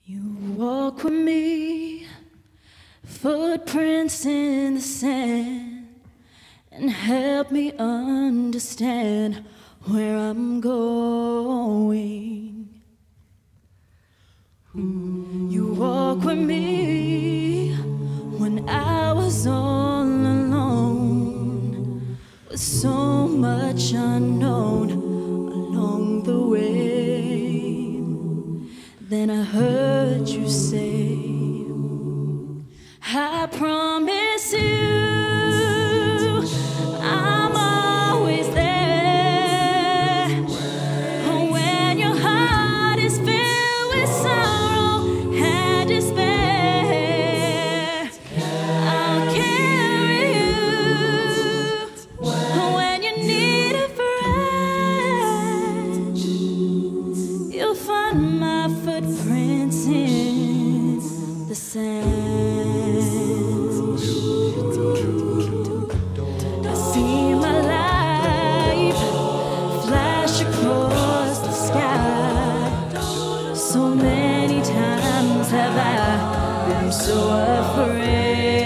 You walk with me, footprints in the sand, and help me understand where I'm going. You walk with me when I was all alone, with so much unknown along the way. Then I heard you say, I promise you I'm always there. When your heart is filled with sorrow and despair, I'll carry you. When you need a friend, you'll find my footprints in the sand. I see my life flash across the sky. So many times have I been so afraid.